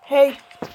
Hey,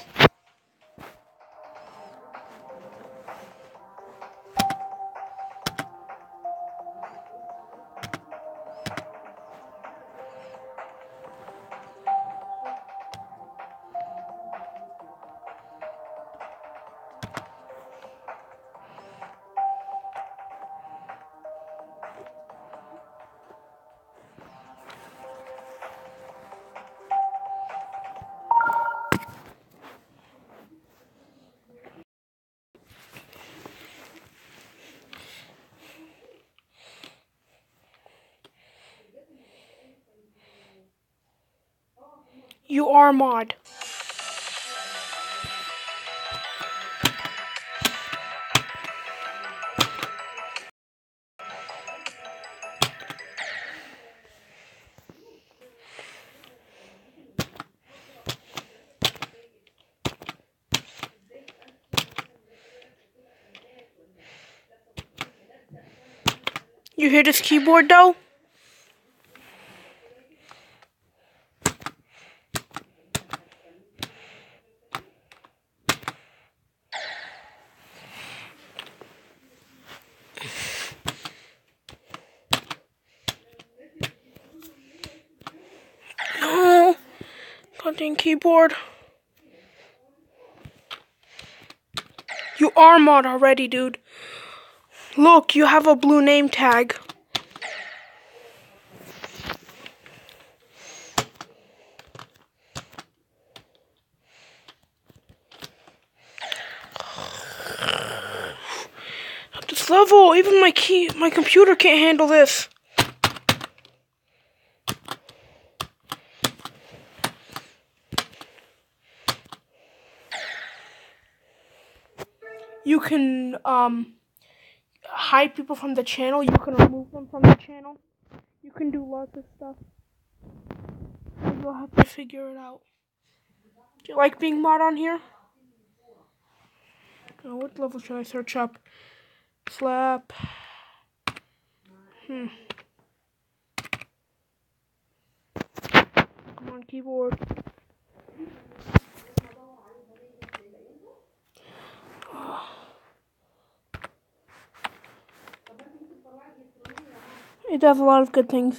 you are mod. You hear this keyboard though? No, content keyboard. You are mod already, dude. Look, you have a blue name tag. At this level, even my computer can't handle this. You can hide people from the channel. You can remove them from the channel. You can do lots of stuff. You'll have to figure it out. Do you like being mod on here? Oh, what level should I search up? Slap. Come on, keyboard. It does a lot of good things.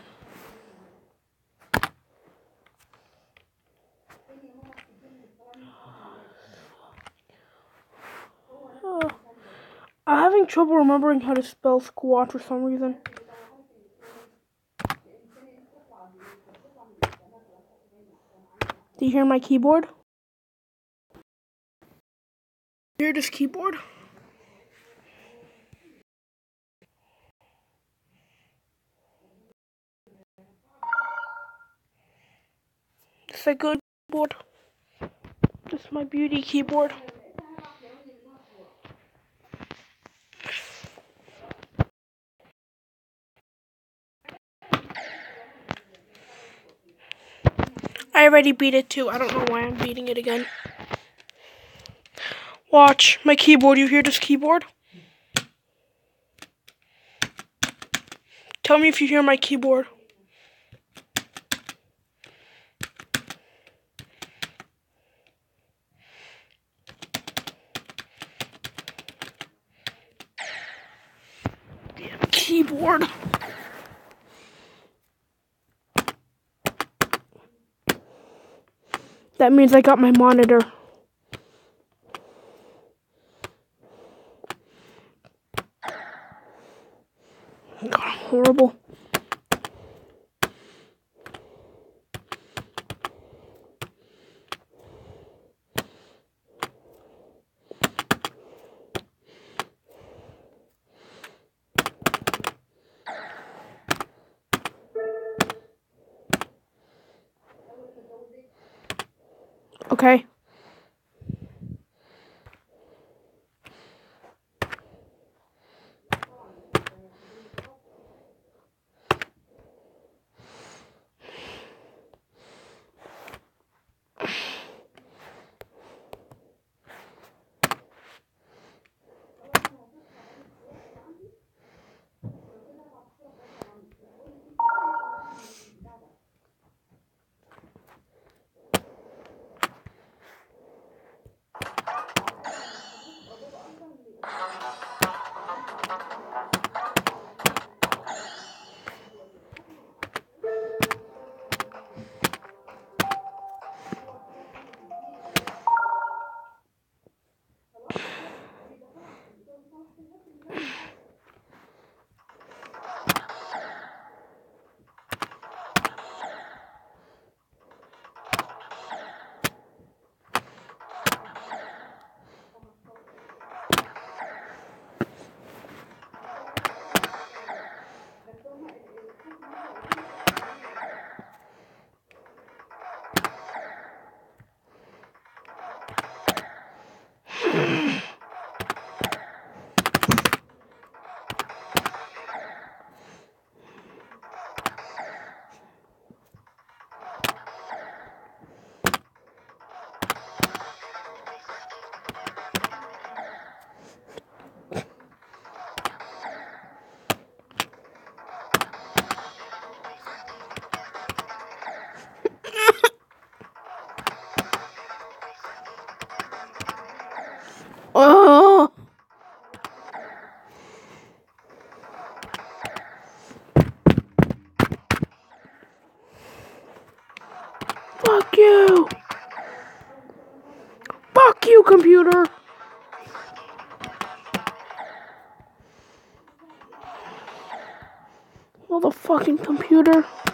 I'm having trouble remembering how to spell squat for some reason. Do you hear my keyboard? You hear this keyboard? It's a good keyboard. This is my beauty keyboard. I already beat it too. I don't know why I'm beating it again. Watch my keyboard. You hear this keyboard? Tell me if you hear my keyboard. Damn keyboard. That means I got my monitor. God, horrible. Okay. you! Fuck you, computer! Motherfucking computer.